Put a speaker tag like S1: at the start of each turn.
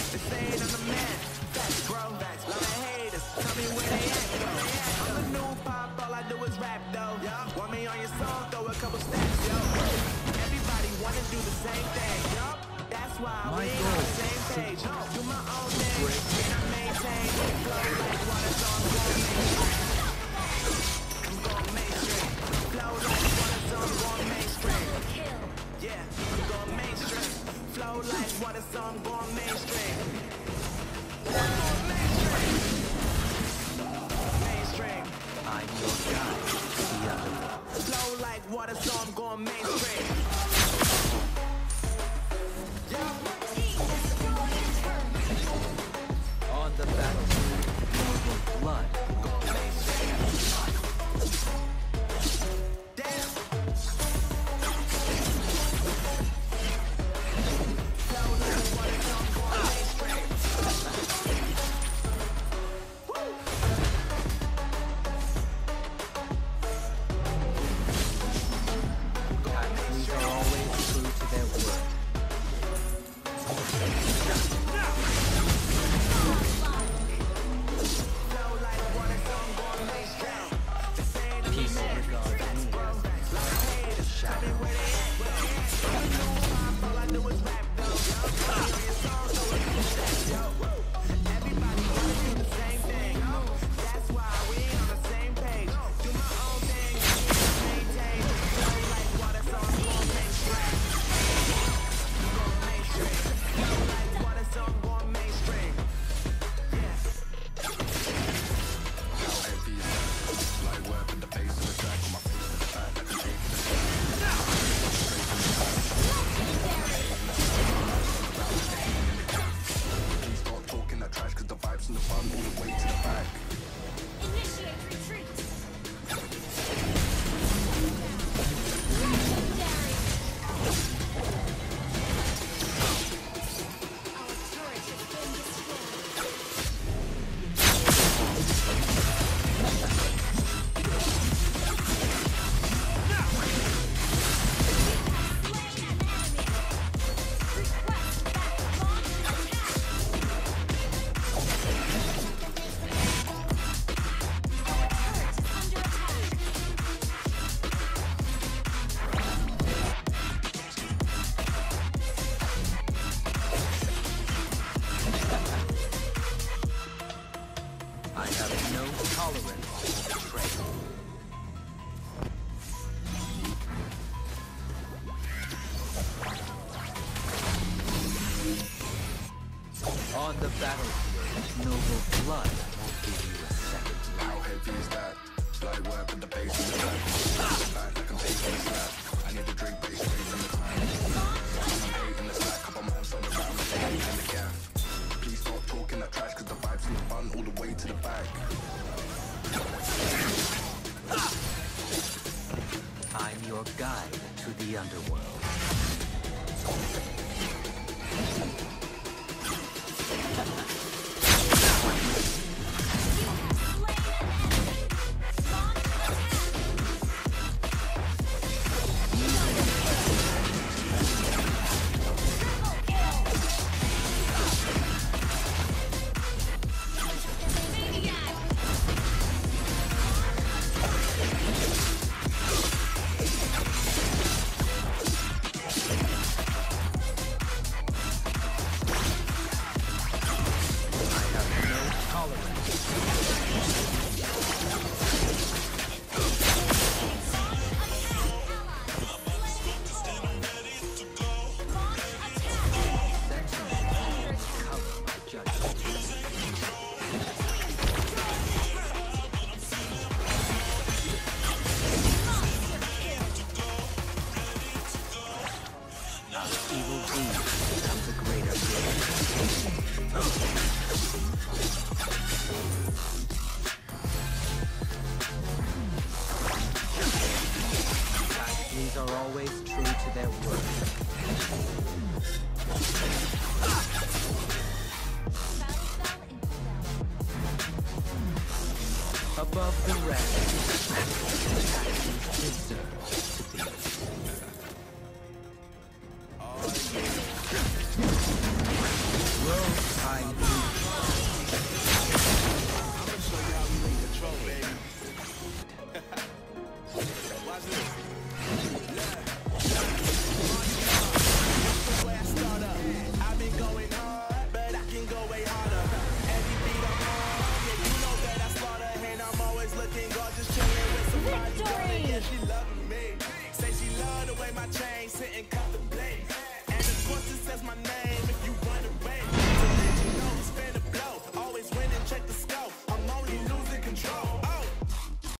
S1: They say I'm the man. Facts, bro. Facts. Love and haters. Tell me where they at, though. I'm a new pop, all I do is rap, though. Want me on your song, throw a couple stacks, yo. Everybody wanna do the same thing, yo. That's why we ain't on the same page. Do my own thing, and I maintain. Flow like water, so I'm going mainstream. I'm going mainstream. Flow like water, so I'm going mainstream. Yeah, I'm going mainstream. Flow like water, so I'm going mainstream. I'm going mainstream. Mainstream.
S2: I'm your guide to the underworld.
S1: Flow like water, so I'm going mainstream.
S2: On the battlefield, noble blood. Tactics are always true to their word. Peace regards me as the shadow.
S1: Everybody wanna do the same thing. That's why we ain't on the same page. Do my own thing, maintain. Flow like water, so I'm going mainstream. I'm going mainstream. Flow like water, so I'm going mainstream. Yeah.
S3: Initiate retreat. Our turret has been destroyed. Slain an enemy. Request backup launch attack. Our turret is under attack.
S2: I have no tolerance for betrayal. On the battlefield, noble blood will give you a second life.
S4: How heavy is that? Light work with the bass in the back. Back like I'm taking a slap. I need a drink bass straight from the time. I'm hating the slack, couple months on the round, in the gaff. Please stop talking that trash, cause the vibes in the front all the way to the back.
S2: I'm your guide to the underworld. Evil deed becomes a greater good. These are always true to their word. Above the rest, deserve to be. Roll I do.
S1: Watch this. The way I start up, I've been going hard, but I can go way harder. Every beat I'm on, yeah, you know that I slaughter, and I'm always looking gorgeous, chilling with somebody.
S3: Victory!
S1: Yeah, she loving me. Say she love the way my chain sitting.